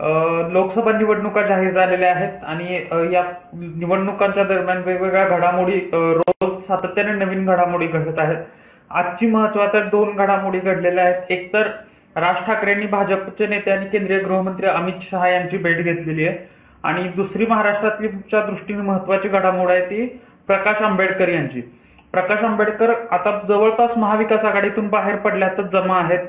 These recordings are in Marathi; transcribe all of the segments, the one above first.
लोकसभा निवडणुका जाहीर झालेल्या आहेत आणि या निवडणुकांच्या दरम्यान वेगवेगळ्या घडामोडी रोज सातत्याने नवीन घडामोडी घडत आहेत. आजची महत्वाच्या दोन घडामोडी घडलेल्या आहेत. एक तर राज ठाकरेंनी भाजपचे नेते आणि केंद्रीय गृहमंत्री अमित शहा यांची भेट घेतलेली आहे आणि दुसरी महाराष्ट्रातल्या दृष्टीने महत्वाची घडामोड आहे ती प्रकाश आंबेडकर यांची. प्रकाश आंबेडकर आता जवळपास महाविकास आघाडीतून बाहेर पडल्यातच जमा आहेत.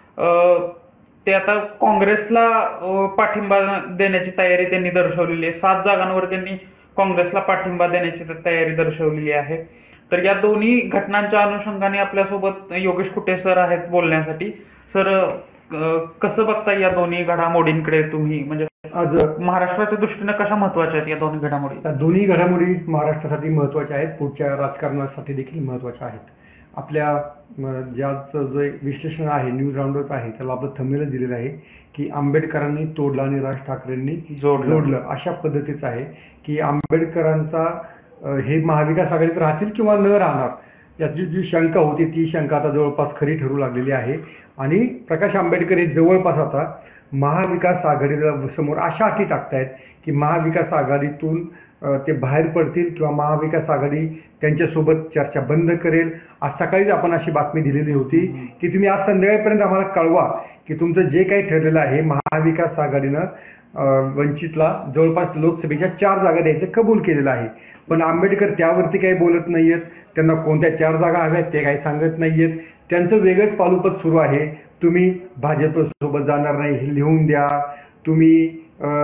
ते आता काँग्रेसला पाठिंबा देण्याची तयारी त्यांनी दर्शवलेली आहे. 7 जागांवर त्यांनी काँग्रेसला पाठिंबा देण्याची तयारी दर्शवलेली आहे. तर या दोन्ही घटनांच्या अनुषंगाने आपल्यासोबत योगेश कुटे सर आहेत बोलण्यासाठी. सर, कसं बघताय या दोन्ही घडामोडींकडे तुम्ही, म्हणजे आज महाराष्ट्राच्या दृष्टीने कशा महत्वाच्या आहेत या दोन्ही घडामोडी? दोन्ही घडामोडी महाराष्ट्रासाठी महत्वाच्या आहेत, पुढच्या राजकारणासाठी देखील महत्वाच्या आहेत. आपल्या ज्याचं जे विश्लेषण आहे, न्यूज राऊंडअप आहे, त्याला आपलं थंबनेल दिलेलं आहे की आंबेडकरांनी तोडलं आणि राज ठाकरेंनी जोडलं. अशा पद्धतीचं आहे की आंबेडकरांचा हे महाविकास आघाडीत राहतील किंवा न राहणार याची जी शंका होती ती शंका आता जवळपास खरी ठरू लागलेली आहे. आणि प्रकाश आंबेडकर हे जवळपास आता महाविकास आघाडीला समोर अशा अटी टाकतायत की महाविकास आघाडीतून ते बाहेर पडतील किंवा महाविकास आघाडी त्यांच्यासोबत चर्चा बंद करेल. आज सकाळीच आपण अशी बातमी दिलेली होती की तुम्ही आज संध्याकाळपर्यंत आम्हाला कळवा की तुमचं जे काही ठरलेलं आहे. महाविकास आघाडीनं वंचितला जवळपास लोकसभेच्या 4 जागा द्यायचं कबूल केलेलं आहे. पण आंबेडकर त्यावरती काही बोलत नाहीयेत. त्यांना कोणत्या 4 जागा हव्यात ते काही सांगत नाहीयेत. त्यांचं वेगळंच पालुपत सुरू आहे. तुम्ही भाजपसोबत जाणार नाही हे लिहून द्या, तुम्ही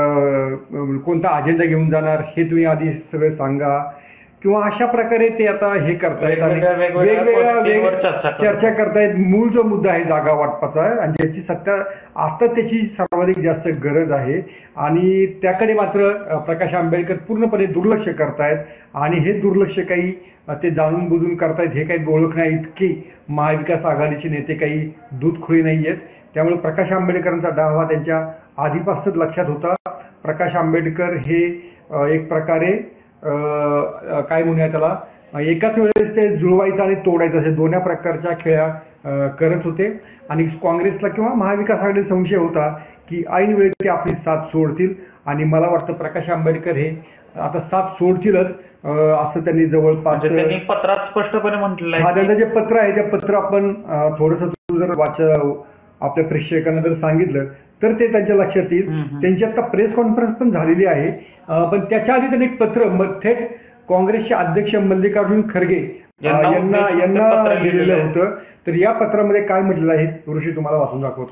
कोणता अजेंडा घेऊन जाणार हे तुम्ही आधी सगळं सांगा, किंवा अशा प्रकारे ते आता हे करतायत आणि वेगवेगळ्या चर्चा करतायत. मूळ जो मुद्दा आहे जागा वाटपाचा आणि ज्याची आता त्याची सर्वाधिक जास्त गरज आहे आणि त्याकडे मात्र प्रकाश आंबेडकर पूर्णपणे दुर्लक्ष करतायत आणि हे दुर्लक्ष काही ते जाणून बुजून करतायत हे काही ओळखण्या इतकी महाविकास आघाडीचे नेते काही दूधखोळी नाही आहेत. त्यामुळे प्रकाश आंबेडकरांचा डाव हा त्यांच्या आधीपासूनच लक्षात होता. प्रकाश आंबेडकर हे एक प्रकारे काय म्हणूया त्याला एकाच वेळेस ते जुळवायचं आणि तोडायचं असे दोन्ही प्रकारच्या खेळ्या करत होते. आणि काँग्रेसला किंवा महाविकास आघाडीला संशय होता की ऐन वेळी ते आपली साथ सोडतील आणि मला वाटतं प्रकाश आंबेडकर हे आता साथ सोडतीलच असं त्यांनी जवळपास त्यांनी पत्रात स्पष्टपणे म्हटलेलं आहे. त्यांचं जे पत्र आहे ते पत्र आपण थोडंसं जर आपल्या प्रेक्षकांना जर सांगितलं तर ते त्यांच्या लक्षात येईल. त्यांची आता प्रेस कॉन्फरन्स पण झालेली आहे, पण त्याच्या आधी त्यांनी एक पत्र थेट काँग्रेसचे अध्यक्ष मल्लिकार्जुन खरगे यांना दिलेलं होतं. तर या पत्रामध्ये काय म्हटलेलं आहे ऋषी तुम्हाला वाचून दाखवतोय.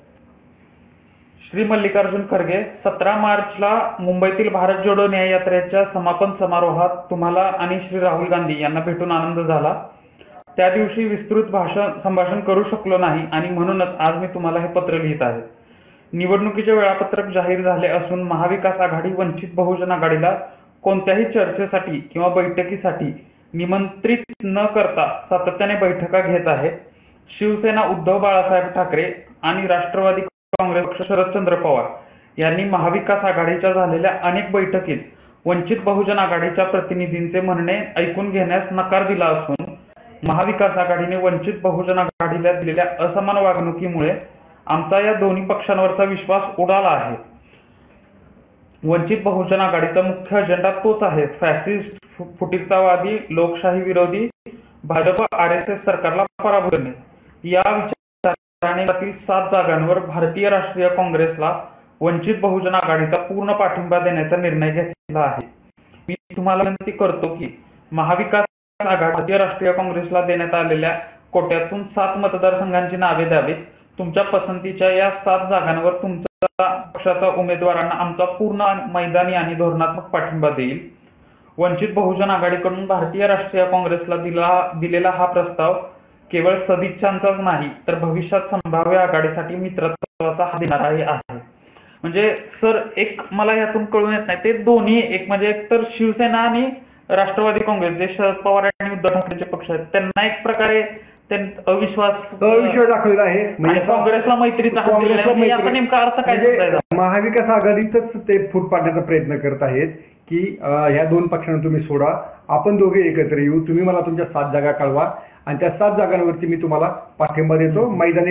श्री मल्लिकार्जुन खरगे, 17 मार्चला मुंबईतील भारत जोडो न्याय यात्रेच्या समापन समारोहात तुम्हाला आणि श्री राहुल गांधी यांना भेटून आनंद झाला. त्या दिवशी विस्तृत संभाषण करू शकलो नाही आणि म्हणूनच आज मी तुम्हाला हे पत्र लिहित आहे. निवडणुकीचे वेळापत्रक जाहीर झाले असून महाविकास आघाडी वंचित बहुजन आघाडीला कोणत्याही चर्चेसाठी किंवा बैठकीसाठी निमंत्रित न करता सातत्याने बैठका घेत आहे. शिवसेना उद्धव बाळासाहेब ठाकरे आणि राष्ट्रवादी काँग्रेस पक्ष शरदचंद्र पवार यांनी महाविकास आघाडीच्या झालेल्या अनेक बैठकीत वंचित बहुजन आघाडीच्या प्रतिनिधींचे म्हणणे ऐकून घेण्यास नकार दिला असून महाविकास आघाडीने वंचित बहुजन आघाडीला दिलेल्या असमान वागणुकीमुळे आमचा या दोन्ही पक्षांवरचा विश्वास उडाला आहे. वंचित बहुजन आघाडीचा मुख्य अजेंडा तोच आहे, फॅसिस्ट, फुटीरतावादी, लोकशाही विरोधी भाजप RSS सरकारला पराभूत करणे. या विचाराने 7 जागांवर भारतीय राष्ट्रीय काँग्रेसला वंचित बहुजन आघाडीचा पूर्ण पाठिंबा देण्याचा निर्णय घेतला आहे. मी तुम्हाला विनंती करतो की महाविकास आघाडी भारतीय राष्ट्रीय काँग्रेसला देण्यात आलेल्या कोट्यातून 7 मतदारसंघांची नावे द्यावीत. तुमच्या पसंतीच्या या 7 जागांवर तुमच्या पक्षाच्या उमेदवारांना आमचा पूर्ण मैदानी आणि धोरणात्मक पाठिंबा देईल. वंचित बहुजन आघाडीकडून भारतीय राष्ट्रीय काँग्रेसला दिलेला हा प्रस्ताव केवळ सदिच्छांचाच नाही तर भविष्यात संभाव्य आघाडीसाठी मित्रत्वाचा हात देणाराही आहे. म्हणजे सर, एक मला यातून कळून येत नाही, ते दोन्ही एक म्हणजे एक तर शिवसेना आणि राष्ट्रवादी काँग्रेस जे शरद पवार आणि उद्धव ठाकरेचे पक्ष आहेत त्यांना एक प्रकारे अविश्वास दाखवलेला आहे. म्हणजे काँग्रेसला मैत्रीचा हात दिलेला आहे. याचा नेमका अर्थ काय? महाविकास आघाडीतच ते फूट पाडण्याचा प्रयत्न करत आहेत की ह्या 2 पक्षांना तुम्ही सोडा, आपण दोघे एकत्र येऊ, तुम्ही मला तुमच्या 7 जागा कळवा आणि त्या 7 जागांवरती मी तुम्हाला पाठिंबा देतो, मैदानी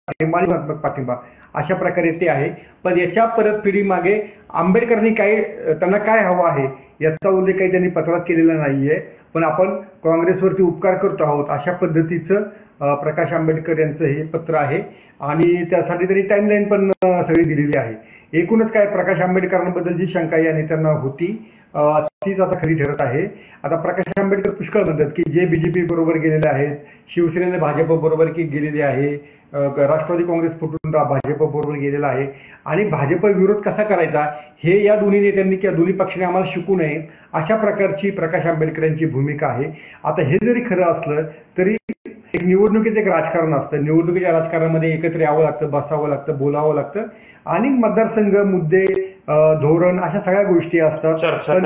पाठिंबा आणि गुणात्मक पाठिंबा अशा प्रकारे ते आहे. पण याच्या परतफेडीमागे आंबेडकरांनी त्यांना काय हवं आहे याचा उल्लेख काही त्यांनी पत्रात केलेला नाहीये. पण आपण काँग्रेसवरती उपकार करतो आहोत अशा पद्धतीचं प्रकाश आंबेडकर यांचं हे पत्र आहे आणि त्यासाठी त्यांनी टाइमलाईन पण सगळी दिलेली आहे. एकूणच काय प्रकाश आंबेडकरांबद्दल जी शंका या नेत्यांना होती तीच आता खरी ठरत आहे. आता प्रकाश आंबेडकर पुष्कळ म्हणतात की जे बीजेपी बरोबर गेलेले आहेत, शिवसेनेने भाजप बरोबर की गेलेले आहे, राष्ट्रवादी काँग्रेस फुटून भाजप बरोबर गेलेला आहे आणि भाजप विरोध कसा करायचा हे या दोन्ही नेत्यांनी किंवा दोन्ही पक्षाने आम्हाला शिकू नये अशा प्रकारची प्रकाश आंबेडकरांची भूमिका आहे. आता हे जरी खरं असलं तरी एक निवडणुकीचं एक राजकारण असतं. निवडणुकीच्या राजकारणामध्ये एकत्र यावं लागतं, बसावं लागतं, बोलावं लागतं आणि मतदारसंघ, मुद्दे, धोरण अशा सगळ्या गोष्टी असतात.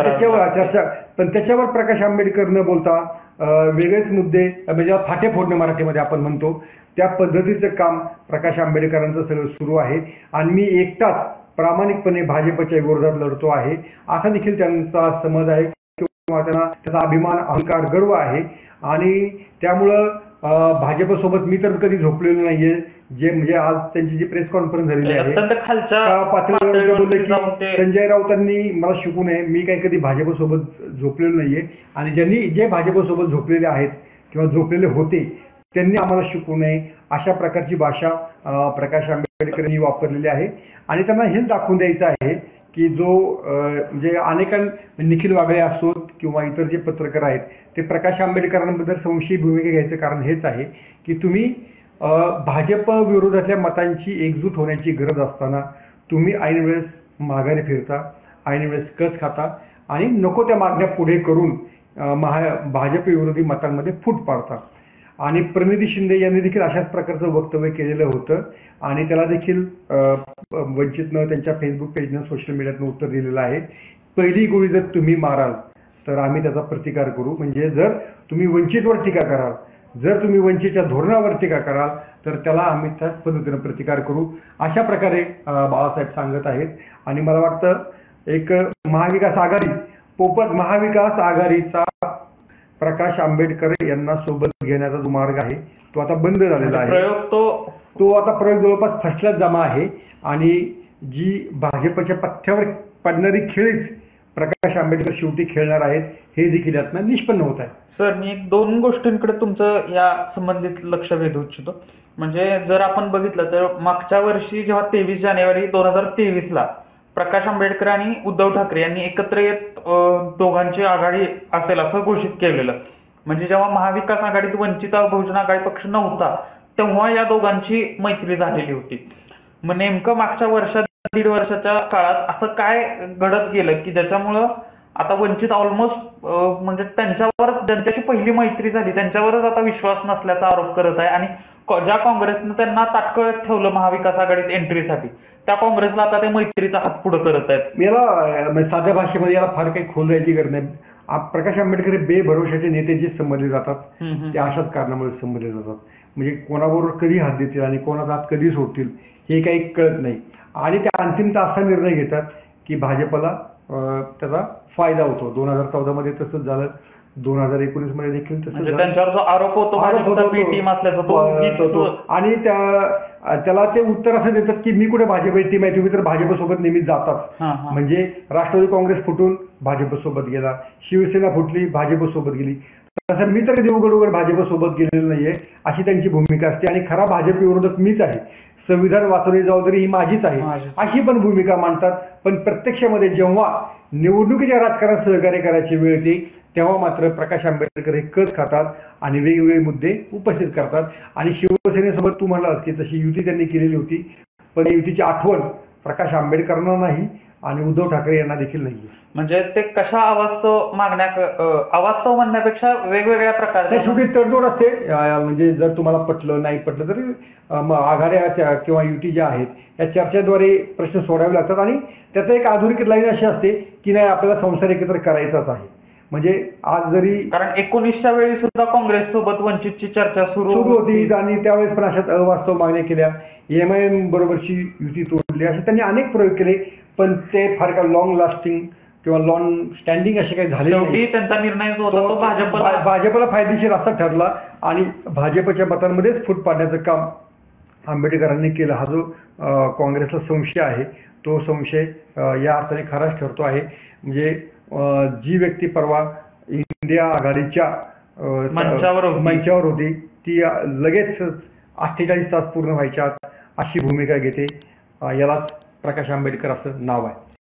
पण त्याच्यावर प्रकाश आंबेडकर न बोलता वेगळेच मुद्दे म्हणजे फाटे फोडणे मराठीमध्ये आपण म्हणतो त्या पद्धतीचं काम प्रकाश आंबेडकरांचं सगळं सुरू आहे आणि मी एकटाच प्रामाणिकपणे भाजपच्या विरोधात लढतो आहे असा देखील त्यांचा समज आहे किंवा त्यांना त्याचा अभिमान, अहंकार, गर्व आहे आणि त्यामुळं भाजपसोबत मी तर कधी झोपलेलो नाहीये. जे म्हणजे आज त्यांची जी प्रेस कॉन्फरन्स झालेली आहे पातळीवर बोलले की संजय राऊतांनी मला शिकू नये, मी काही कधी भाजपसोबत झोपलेलो नाहीये आणि जे भाजपसोबत झोपलेले आहेत किंवा झोपलेले होते त्यांनी आम्हाला शिकू नये अशा प्रकारची भाषा प्रकाश आंबेडकर यांनी वापरलेली आहे आणि त्यांना हेच दाखवून द्यायचं आहे की जो म्हणजे निखिल वागळे असोत किंवा इतर जे पत्रकार आहेत ते प्रकाश आंबेडकरांबद्दल संशयी भूमिका घ्यायचं कारण हेच आहे की तुम्ही भाजप विरोधातल्या मतांची एकजूट होण्याची गरज असताना तुम्ही ऐन वेळेस माघारी फिरता, ऐन वेळेस कच खाता आणि नको त्या मागण्या पुढे करून भाजप विरोधी मतांमध्ये फूट पाडता. आणि प्रणिती शिंदे यांनी देखील अशाच प्रकारचं वक्तव्य केलेलं होतं आणि त्याला देखील वंचितनं त्यांच्या फेसबुक पेजनं, सोशल मीडियातनं उत्तर दिलेलं आहे. पहिली गोळी जर तुम्ही माराल तर आम्ही त्याचा प्रतिकार करू. म्हणजे जर तुम्ही वंचितवर टीका कराल, जर तुम्ही वंचितच्या धोरणावर टीका कराल तर त्याला आम्ही त्याच पद्धतीनं प्रतिकार करू अशा प्रकारे बाळासाहेब सांगत आहेत. आणि मला वाटतं एक महाविकास आघाडी, पोपट महाविकास आघाडीचा प्रकाश आंबेडकर यांना सोबत घेण्याचा जो मार्ग आहे तो आता बंद झालेला आहे. तो आता प्रयोग जवळपास फसल्यात जमा आहे आणि जी भाजपच्या पथ्यावर पडणारी खेळीच प्रकाश आंबेडकर शेवटी खेळणार आहेत हे देखील यातनं निष्पन्न होत आहे. सर, मी 2 गोष्टींकडे तुमचं या संबंधित लक्ष वेधू इच्छितो. म्हणजे जर आपण बघितलं तर मागच्या वर्षी जेव्हा 23 जानेवारी 2023ला प्रकाश आंबेडकर आणि उद्धव ठाकरे यांनी एकत्र येत दोघांची आघाडी असेल असं घोषित केलेलं. म्हणजे जेव्हा महाविकास आघाडीत वंचित बहुजन आघाडी पक्ष नव्हता तेव्हा या दोघांची मैत्री झालेली होती. मग नेमकं मागच्या दीड वर्षाच्या काळात असं काय घडत गेलं की ज्याच्यामुळं आता वंचित ऑलमोस्ट म्हणजे ज्यांच्याशी पहिली मैत्री झाली त्यांच्यावरच आता विश्वास नसल्याचा आरोप करत आहे आणि ज्या काँग्रेसनं त्यांना तात्काळ ठेवलं महाविकास आघाडीत एंट्रीसाठी त्या काँग्रेसला आता ते मैत्रीचा हात पुढे करत आहेत. याला साध्या भाषेमध्ये याला फार काही खोल जायची गरज नाही. प्रकाश आंबेडकर बेभरोशाचे नेते जे समजले जातात ते अशाच कारणामुळे समजले जातात. म्हणजे कोणाबरोबर कधी हात देतील आणि कोणाचा हात कधी सोडतील हे काही कळत नाही आणि ते अंतिमतः असा निर्णय घेतात की भाजपला त्याचा फायदा होतो. 2014 मध्ये तसंच झालं, 2019 मध्ये देखील तसंच त्यांच्यावर जो आरोप होतो आणि त्याला ते उत्तर असं देतात की मी कुठे भाजप टीम आहे, तुम्ही तर भाजपसोबत नेहमीच जातात. म्हणजे राष्ट्रवादी काँग्रेस फुटून भाजपसोबत गेला, शिवसेना फुटली भाजपसोबत गेली, तसं मी तर कधी उघड भाजपसोबत गेलेलं नाहीये अशी त्यांची भूमिका असते आणि खरा भाजप विरोधक मीच आहे, संविधान वाचवण्याची जबाबदारी ही माझीच आहे अशी पण भूमिका मांडतात. पण प्रत्यक्षामध्ये जेव्हा निवडणुकीच्या राजकारणात सहकार्य करायची वेळ येते तेव्हा मात्र प्रकाश आंबेडकर हे कच खातात आणि वेगवेगळे मुद्दे उपस्थित करतात. आणि शिवसेनेसोबत तू म्हणालास की तशी युती त्यांनी केलेली होती पण युतीची आठवण प्रकाश आंबेडकरांना नाही आणि उद्धव ठाकरे यांना देखील नाही. म्हणजे ते कशा अवास्तव म्हणण्यापेक्षा वेगवेगळ्या प्रकारच्या शेवटी तडजोड असते. म्हणजे जर तुम्हाला पटलं नाही पटलं तरी आघाड्या किंवा युती ज्या आहेत या चर्चेद्वारे प्रश्न सोडावे लागतात आणि त्याचं एक आधुनिक लाईन अशी असते की नाही आपल्याला संसार एकत्र करायचाच आहे. म्हणजे आज जरी कारण 19च्या वेळी सुद्धा काँग्रेस सोबत वंचितची चर्चा सुरू होती आणि त्यावेळेस पण अशाच अवास्तव मागण्या केल्या, एमआयएम बरोबरची युती तोडली, असे त्यांनी अनेक प्रयोग केले पण ते फार का लॉंग लास्टिंग किंवा लॉंग स्टँडिंग असे काही झाले नाही. त्यांचा निर्णय जो होता तो भाजपला फायदेशीर असा ठरला आणि भाजपच्या मतांमध्येच फूट पाडण्याचं काम आंबेडकरांनी केला हा जो काँग्रेसला संशय आहे तो संशय या अर्थाने खराच ठरतो आहे. म्हणजे जी व्यक्ती परवा इंडिया आघाडीच्या मंचावर होती ती लगेच 48 तास पूर्ण व्हायच्या अशी भूमिका घेते. यालाच प्रकाश आंबेडकर असं नाव आहे.